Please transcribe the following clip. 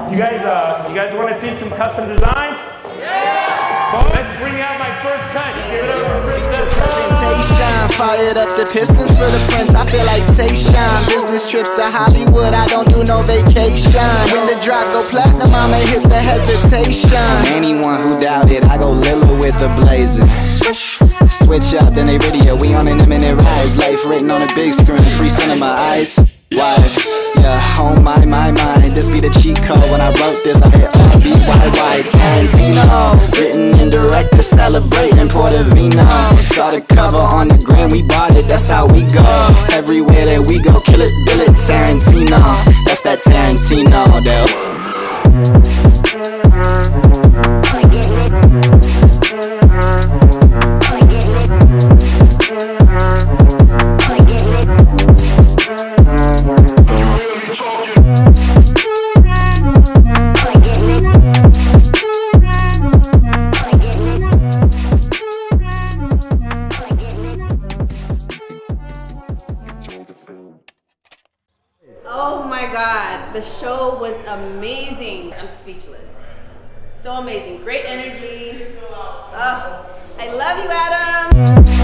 You guys want to see some custom designs? Yeah! Well, let's bring out my first cut. Give it up for Princess. Fired up the pistons for the prince, I feel like Tayshawn. Business trips to Hollywood, I don't do no vacation. When the drop go platinum, I'ma hit the hesitation. Anyone who doubted, I go Lilla with the blazing. Switch up, then they radio, we on an imminent rise. Life written on a big screen, free cinema eyes wide. Yeah, oh my, this be the cheat code. When I wrote this, I hit R-B-Y-Y Tarantino. Written and directed, celebrating Portofino. Saw the cover on the gram, we bought it, that's how we go. Everywhere that we go, kill it, bill it, Tarantino. That's that Tarantino, though. Oh my God, the show was amazing. I'm speechless. So amazing, great energy. Oh, I love you, Adam.